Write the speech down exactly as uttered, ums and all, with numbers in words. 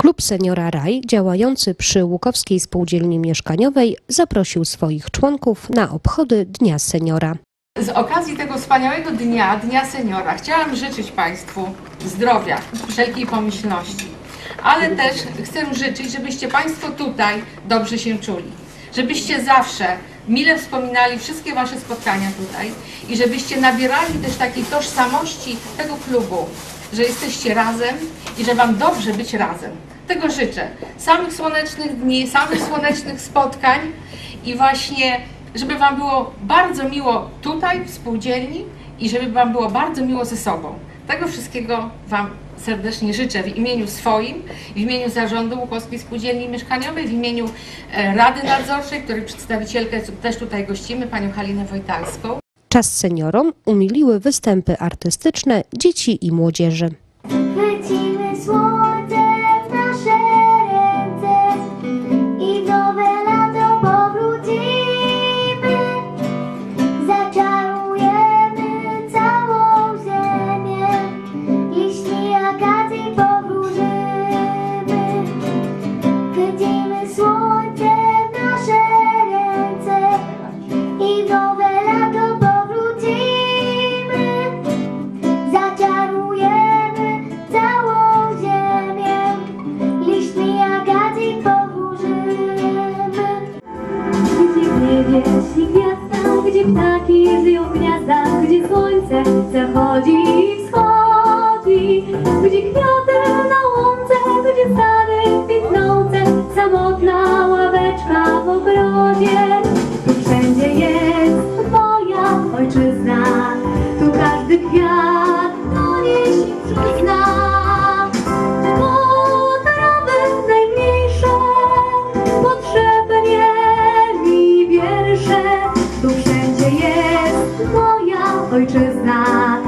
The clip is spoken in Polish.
Klub Seniora Raj, działający przy Łukowskiej Spółdzielni Mieszkaniowej, zaprosił swoich członków na obchody Dnia Seniora. Z okazji tego wspaniałego dnia, Dnia Seniora, chciałam życzyć Państwu zdrowia, wszelkiej pomyślności, ale też chcę życzyć, żebyście Państwo tutaj dobrze się czuli, żebyście zawsze mile wspominali wszystkie Wasze spotkania tutaj i żebyście nabierali też takiej tożsamości tego klubu, że jesteście razem i że Wam dobrze być razem. Tego życzę. Samych słonecznych dni, samych słonecznych spotkań i właśnie, żeby Wam było bardzo miło tutaj w spółdzielni i żeby Wam było bardzo miło ze sobą. Tego wszystkiego Wam serdecznie życzę w imieniu swoim, w imieniu Zarządu Łukowskiej Spółdzielni Mieszkaniowej, w imieniu Rady Nadzorczej, której przedstawicielkę też tutaj gościmy, panią Halinę Wojtalską. Czas seniorom umiliły występy artystyczne dzieci i młodzieży. Chwycimy słońce w nasze ręce i w nowe lato powrócimy. Zaczarujemy całą ziemię, liśćmi akacji powróżymy. Chwycimy słońce w nasze ręce i w nowe lato powrócimy. Zaczarujemy całą ziemię, liśćmi akacji powróżymy. Gdzie w niebie śni gwiazda, gdzie ptaki żyją w gniazdach, gdzie słońce zachodzi i wschodzi, gdzie kwiaty na łące, gdzie stary kwitnące, samotna ławeczka w ogrodzie. Tu wszędzie jest Twoja ojczyzna, tu każdy kwiat do niej się przyzna. Potrawy najmniejsze, podszepnieli wiersze. Tu wszędzie jest Moja ojczyzna.